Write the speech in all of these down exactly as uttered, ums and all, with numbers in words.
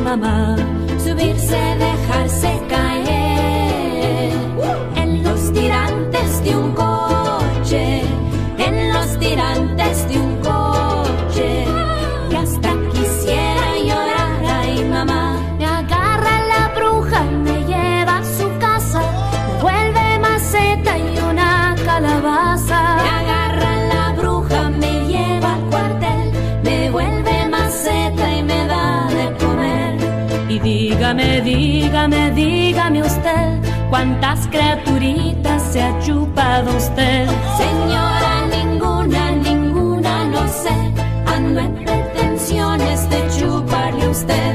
mamá. Subirse, dejarse caer en los tirantes de un coche, en los tirantes de un coche, que hasta quisiera llorar. Ay, mamá. Me agarra la bruja, me lleva a su casa, me vuelve maceta y una calabaza. Me agarra la bruja, me lleva al cuartel, me vuelve maceta y me da de comer. Y dígame, dígame, dígame usted, ¿cuántas criaturitas se ha chupado usted? Señora, ninguna, ninguna, no sé, ando en pretensiones de chuparle a usted.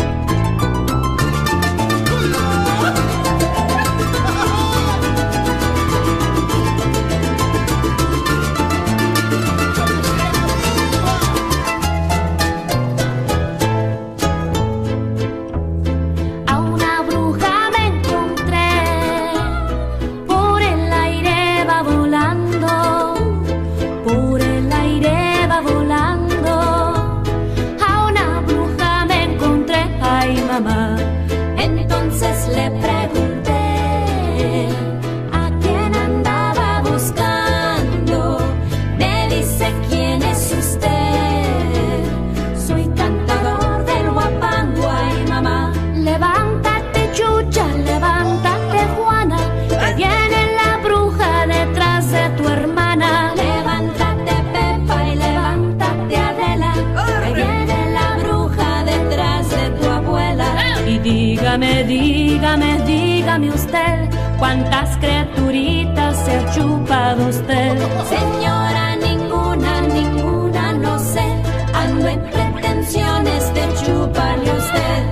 A una bruja me encontré, por el aire va volando, por el aire va volando. A una bruja me encontré, ay mamá. Entonces le pregunté a quién andaba buscando. Me dice, ¿quién es usted? Soy cantador del huapango, ay mamá. Levántate, Chucha, levántate, Juana, que viene la bruja detrás de tu hermana. Levántate, Pepa, y levántate, Adela, que viene la bruja detrás de tu abuela. Y dígame, dígame, dígame usted, ¿cuántas criaturitas se ha chupado usted? Señora, ninguna, ninguna, no sé, ando en pretensiones de chuparle a usted.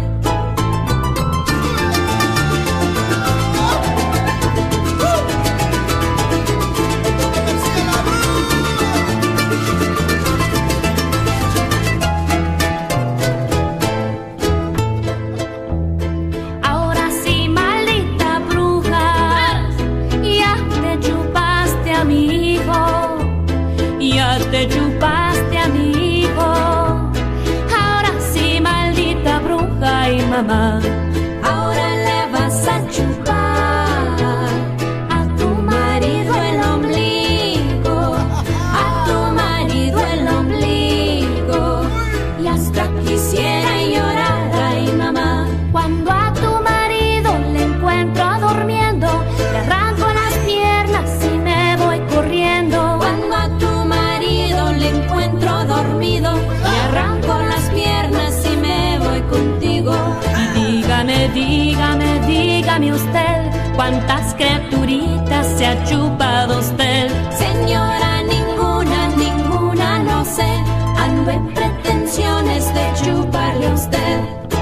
Ahora sí, maldita bruja, ya te chupaste a mi hijo, ya te chupaste a mi hijo. Ahora sí, maldita bruja y mamá. Ahora le vas a chupar a tu marido el ombligo, a tu marido el ombligo, y hasta quisiera llorar, ay mamá. Cuando a tu marido le encuentro durmiendo, le arranco las piernas y me voy corriendo. Cuando a tu marido le encuentro dormido, le arranco las piernas y me voy contigo. Y dígame, dígame, dígame usted, ¿cuántas criaturitas se ha chupado usted? Señora, ninguna, ninguna, no sé, ando en pretensiones de chuparle a usted.